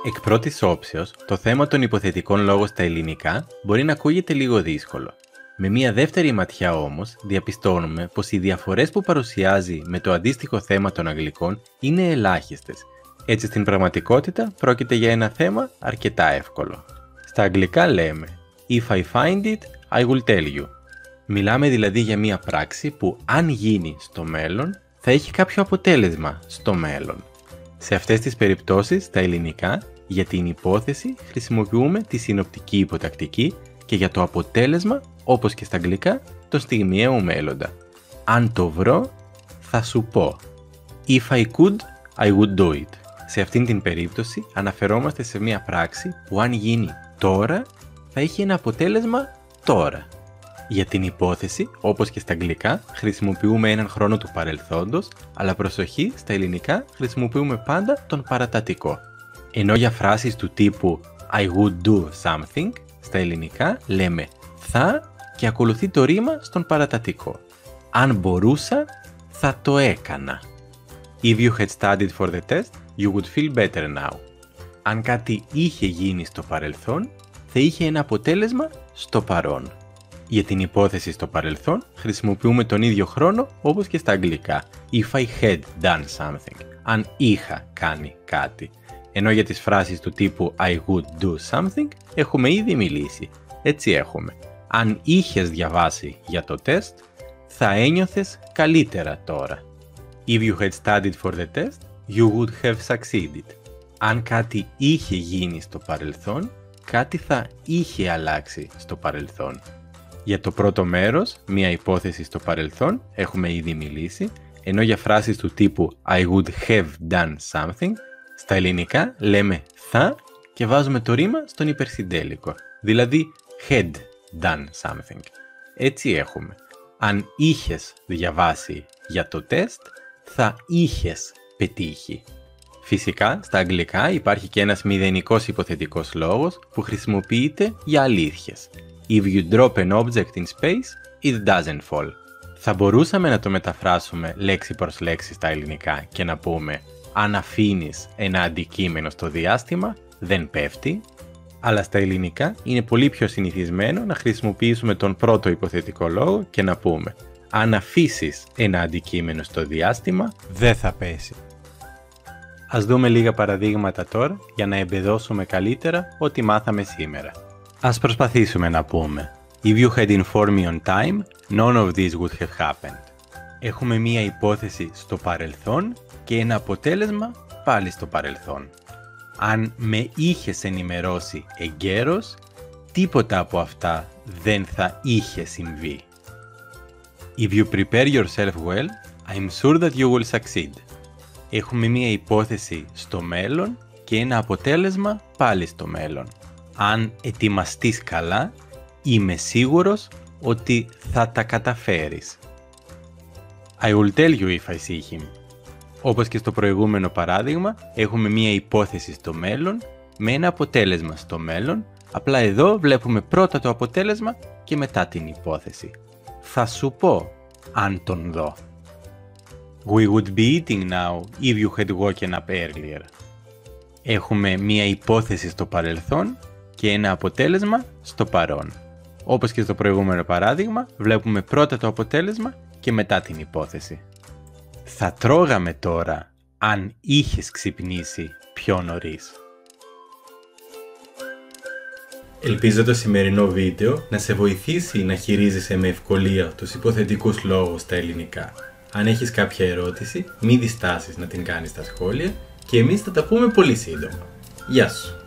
Εκ πρώτης όψεως, το θέμα των υποθετικών λόγων στα ελληνικά μπορεί να ακούγεται λίγο δύσκολο. Με μια δεύτερη ματιά όμως, διαπιστώνουμε πως οι διαφορές που παρουσιάζει με το αντίστοιχο θέμα των αγγλικών είναι ελάχιστες. Έτσι στην πραγματικότητα πρόκειται για ένα θέμα αρκετά εύκολο. Στα αγγλικά λέμε «If I find it, I will tell you». Μιλάμε δηλαδή για μια πράξη που αν γίνει στο μέλλον, θα έχει κάποιο αποτέλεσμα στο μέλλον. Σε αυτές τις περιπτώσεις, στα ελληνικά, για την υπόθεση χρησιμοποιούμε τη συνοπτική υποτακτική και για το αποτέλεσμα, όπως και στα αγγλικά, το στιγμιαίο μέλλοντα. Αν το βρω, θα σου πω. If I could, I would do it. Σε αυτήν την περίπτωση αναφερόμαστε σε μια πράξη που αν γίνει τώρα, θα έχει ένα αποτέλεσμα τώρα. Για την υπόθεση, όπως και στα αγγλικά, χρησιμοποιούμε έναν χρόνο του παρελθόντος, αλλά προσοχή, στα ελληνικά χρησιμοποιούμε πάντα τον παρατατικό. Ενώ για φράσεις του τύπου I would do something, στα ελληνικά λέμε θα και ακολουθεί το ρήμα στον παρατατικό. Αν μπορούσα, θα το έκανα. If you had studied for the test, you would feel better now. Αν κάτι είχε γίνει στο παρελθόν, θα είχε ένα αποτέλεσμα στο παρόν. Για την υπόθεση στο παρελθόν χρησιμοποιούμε τον ίδιο χρόνο όπως και στα αγγλικά. If I had done something. Αν είχα κάνει κάτι. Ενώ για τις φράσεις του τύπου I would do something έχουμε ήδη μιλήσει. Έτσι έχουμε. Αν είχες διαβάσει για το τεστ, θα ένιωθες καλύτερα τώρα. If you had studied for the test, you would have succeeded. Αν κάτι είχε γίνει στο παρελθόν, κάτι θα είχε αλλάξει στο παρελθόν. Για το πρώτο μέρος, μια υπόθεση στο παρελθόν, έχουμε ήδη μιλήσει, ενώ για φράσεις του τύπου I would have done something, στα ελληνικά λέμε θα και βάζουμε το ρήμα στον υπερσυντέλικο, δηλαδή had done something. Έτσι έχουμε. Αν είχες διαβάσει για το τεστ, θα είχες πετύχει. Φυσικά, στα αγγλικά υπάρχει και ένας μηδενικός υποθετικός λόγος που χρησιμοποιείται για αλήθειες. If you drop an object in space, it doesn't fall. Θα μπορούσαμε να το μεταφράσουμε λέξη προς λέξη στα ελληνικά και να πούμε αν αφήνεις ένα αντικείμενο στο διάστημα, δεν πέφτει. Αλλά στα ελληνικά είναι πολύ πιο συνηθισμένο να χρησιμοποιήσουμε τον πρώτο υποθετικό λόγο και να πούμε αν αφήσεις ένα αντικείμενο στο διάστημα, δεν θα πέσει. Ας δούμε λίγα παραδείγματα τώρα για να εμπεδώσουμε καλύτερα ό,τι μάθαμε σήμερα. Ας προσπαθήσουμε να πούμε If you had informed me on time, none of this would have happened. Έχουμε μία υπόθεση στο παρελθόν και ένα αποτέλεσμα πάλι στο παρελθόν. Αν με είχες ενημερώσει εγκαίρως, τίποτα από αυτά δεν θα είχε συμβεί. If you prepare yourself well, I'm sure that you will succeed. Έχουμε μία υπόθεση στο μέλλον και ένα αποτέλεσμα πάλι στο μέλλον. Αν ετοιμαστείς καλά, είμαι σίγουρος ότι θα τα καταφέρεις. I will tell you if I see him. Όπως και στο προηγούμενο παράδειγμα, έχουμε μία υπόθεση στο μέλλον με ένα αποτέλεσμα στο μέλλον, απλά εδώ βλέπουμε πρώτα το αποτέλεσμα και μετά την υπόθεση. Θα σου πω αν τον δω. We would be eating now if you had woken up earlier. Έχουμε μία υπόθεση στο παρελθόν και ένα αποτέλεσμα στο παρόν. Όπως και στο προηγούμενο παράδειγμα, βλέπουμε πρώτα το αποτέλεσμα και μετά την υπόθεση. Θα τρώγαμε τώρα αν είχες ξυπνήσει πιο νωρίς. Ελπίζω το σημερινό βίντεο να σε βοηθήσει να χειρίζεσαι με ευκολία τους υποθετικούς λόγους στα ελληνικά. Αν έχεις κάποια ερώτηση, μην διστάσεις να την κάνεις στα σχόλια και εμείς θα τα πούμε πολύ σύντομα. Γεια σου!